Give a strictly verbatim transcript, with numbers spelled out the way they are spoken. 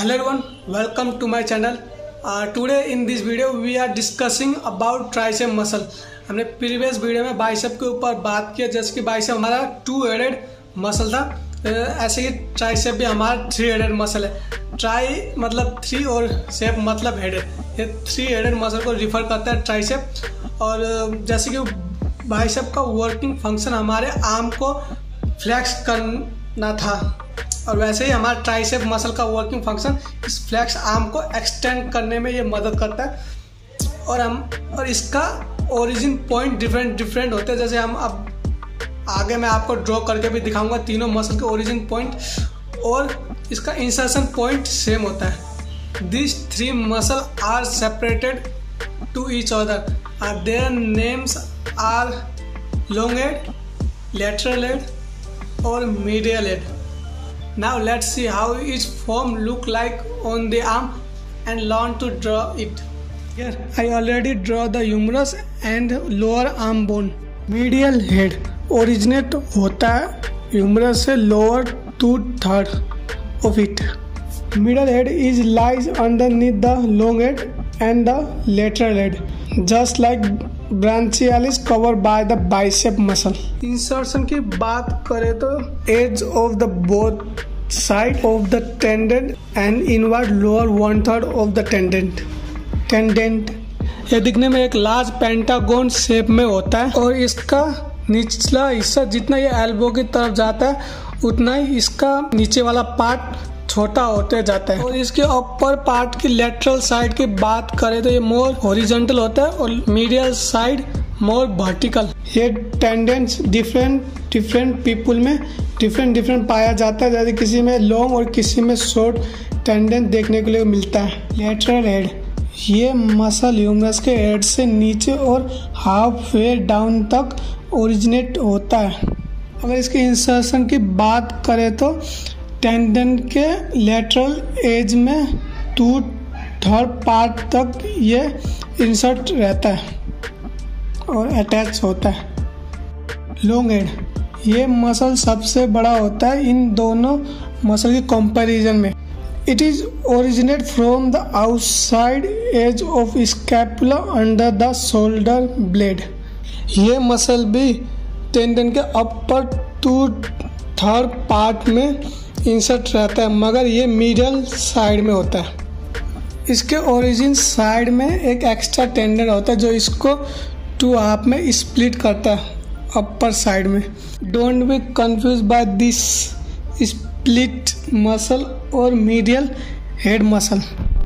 Hello everyone, welcome to my channel. Uh, today in this video we are discussing about tricep muscle. हमने previous video में bicep के ऊपर बात किया, जैसे कि बाइसेप हमारा टू हेडेड मसल था, ऐसे ही ट्राइसेप भी हमारा थ्री हेडेड मसल है। ट्राई मतलब थ्री और सेप मतलब हेडेड, ये थ्री हेडेड मसल को रिफर करता है ट्राइसेप। और जैसे कि बाइसेप का वर्किंग फंक्शन हमारे आर्म को फ्लेक्स करना था, और वैसे ही हमारा ट्राइसेप मसल का वर्किंग फंक्शन इस फ्लेक्स आर्म को एक्सटेंड करने में ये मदद करता है। और हम और इसका ओरिजिन पॉइंट डिफरेंट डिफरेंट होते हैं, जैसे हम अब आगे मैं आपको ड्रॉ करके भी दिखाऊंगा तीनों मसल के ओरिजिन पॉइंट, और इसका इंसर्शन पॉइंट सेम होता है। This three muscle are separated to each other, are their names are long head, lateral head और medial head. Now let's see how each form look like on the arm and learn to draw it. Here I already draw the humerus and lower arm bone. Medial head originate होता है humerus से lower two third of it. Middle head is lies underneath the long head and the lateral head, just like branchialis covered by the bicep muscle. Insertion की बात करें तो edge of the both side of the tendon and inward lower one third of the tendon. Tendon ये दिखने में एक large pentagon shape में होता है, और इसका निचला हिस्सा जितना ये एल्बो की तरफ जाता है उतना ही इसका नीचे वाला पार्ट छोटा होते जाता है। और इसके अपर पार्ट की लेटरल साइड की बात करें तो ये मोर हॉरिजॉन्टल होता है और मीडियल साइड मोर वर्टिकल। ये टेंडेंस डिफरेंट डिफरेंट पीपल में डिफरेंट डिफरेंट पाया जाता है, जैसे किसी में लॉन्ग और किसी में शॉर्ट टेंडेंस देखने के लिए मिलता है। लेटरल हेड ये मसल ह्यूमरस के हेड से नीचे और हाफ वे डाउन तक ओरिजिनेट होता है। अगर इसके इंसर्शन की बात करें तो टेंडन के लेटरल एज में टू थर्ड पार्ट तक ये इंसर्ट रहता है और अटैच होता है। लॉन्ग हेड ये मसल सबसे बड़ा होता है इन दोनों मसल के कंपैरिजन में। It is originate from the outside edge of scapula under the shoulder blade. ये मसल भी टेंडन के अपर टू थर्ड पार्ट में इंसर्ट रहता है, मगर ये मिडल साइड में होता है। इसके ओरिजिन साइड में एक एक्स्ट्रा टेंडन होता है जो इसको टू हाफ में स्प्लिट करता है अपर साइड में। Don't be confuse by this split muscle और मीडियल हेड मसल।